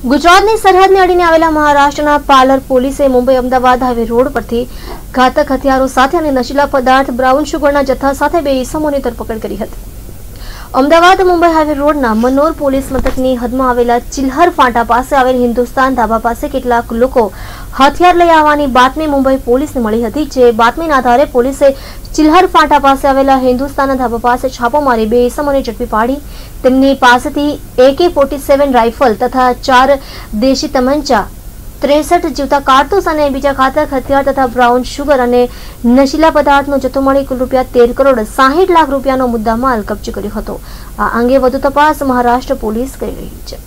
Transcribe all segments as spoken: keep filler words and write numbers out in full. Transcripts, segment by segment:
ગુજરાતની સરહદને અડીને આવેલા મહારાષ્ટ્રના પાલર પોલીસે મુંબઈ અમદાવાદ હાઈવે રોડ પરથી ઘાતક હથિયારો સાથે અને નશીલા પદાર્થ બ્રાઉન શુગરના જથ્થા સાથે બે ઈસમોની ધરપકડ કરી હતી। અમદાવાદ મુંબઈ હાઈવે રોડના મનોર પોલીસ મથકની હદમાં આવેલા ચિલ્હર ફાટા પાસે આવેલ હિન્દુસ્તાન ધાબા પાસે કેટલાક લોકો હથિયાર લઈ આવવાની બાતમી મુંબઈ પોલીસને મળી હતી। જે બાતમીના આધારે પોલીસે ચિલ્હર ફાટા પાસે આવેલા હિન્દુસ્તાન ધાબા પાસે છાપો મારી બે ઈસમોને ઝડપી પાડી તેમની પાસેથી એકે ફોર્ટી સેવન રાઇફલ તથા ચાર દેશી તમંચા, ત્રેસઠ જીવતા કારતૂસ અને બીજા ઘાતક હથિયાર તથા બ્રાઉન શુગર અને નશીલા પદાર્થનો જથ્થો મળી કુલ રૂપિયા તેર કરોડ સાહીઠ લાખ રૂપિયાનો મુદ્દામાલ કબજે કર્યો હતો। આ અંગે વધુ તપાસ મહારાષ્ટ્ર પોલીસ કરી રહી છે।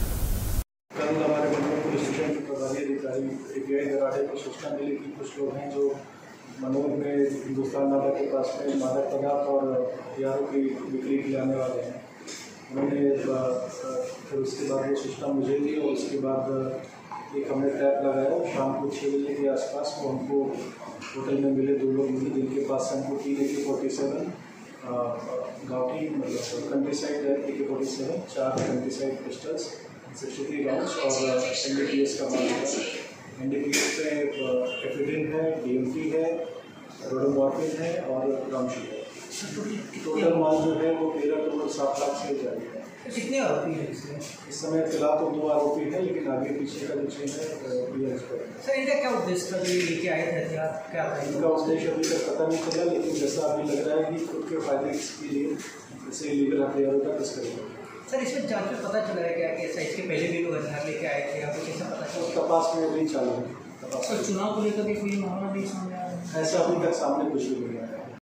मनोर में हिंदुस्तान ढाबा के पास में मादक पदार्थ और हथियारों की बिक्री के आने वाले हैं। उन्होंने फिर उसके बाद वो सूचना मुझे दी और उसके बाद एक हमने ट्रैप लगाया। शाम को छः बजे के आसपास वो हमको होटल में मिले दो लोग मिले जिनके पास से हमको तीन ए के फोर्टी सेवन गाँवटी मतलब country side A K forty seven चार country side pistols sixty three rounds और एन डी पी एस का माल है। एन डी पी एस में एफिडिन है, डी एम टी है, रोडोमॉर्फिन है और रामशी है। टोटल माल जो है वो तेरह करोड़ सात लाख से जारी है। कितने आरोपी हैं इसमें? इस समय फिलहाल तो दो आरोपी हैं, लेकिन आगे पीछे का जो चेन है सर इनका क्या उद्देश्य था? ये लेके आए थे हथियार, क्या था इनका उद्देश्य अभी तक पता नहीं चला, लेकिन जैसा अभी लग रहा है कि खुद के फायदे के लिए जैसे इलीगल हथियारों का तस्करी है। सर इसमें जांच में पता चला है क्या कि ऐसा इसके पहले भी लोग हथियार लेके आए थे, आपको कैसा पता चला? तपास में अभी चालू है। सर चुनाव को लेकर भी कोई मामला नहीं सामने आया? ऐसा अभी तक सामने कुछ भी नहीं आया।